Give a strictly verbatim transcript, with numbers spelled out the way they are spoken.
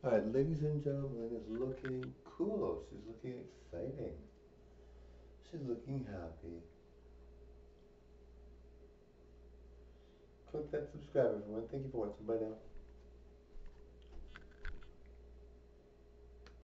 Alright, ladies and gentlemen, is looking cool. She's looking exciting. She's looking happy. Click that subscribe, everyone. Thank you for watching. Bye now.